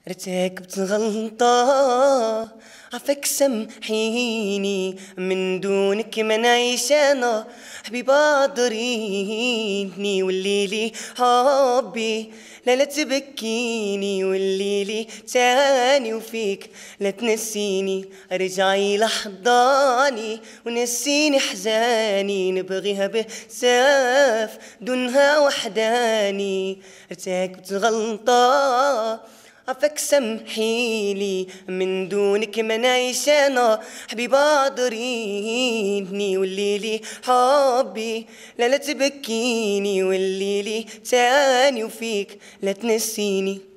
ارتكبت غلطة، عفاك سامحيني، من دونك ما نعيش انا. حبيبة ضريني والليلي حبي، لا تبكيني والليلي تاني، وفيك لا تنسيني. ارجعي لحضاني ونسيني حزاني، نبغيها بزاف دونها وحداني. ارتكبت غلطة، عفاك سامحيلي، من دونك ما نعيش انا. حبيبة ضريني والليلي حبي، لا تبكيني والليلي تاني، وفيك لا تنسيني.